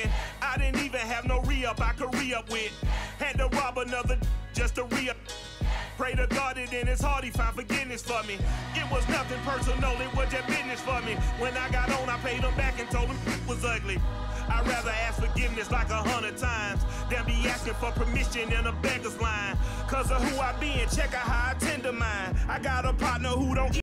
then I didn't even have no re-up I could re-up with. Had to rob another just to re-up. Pray to God that in his heart he found forgiveness for me. It was nothing personal, it was just business for me. When I got on, I paid him back and told him it was ugly. I'd rather ask forgiveness like 100 times than be asking for permission in a beggar's line. Cause of who I be and check out how I tend to mine. I got a partner who don't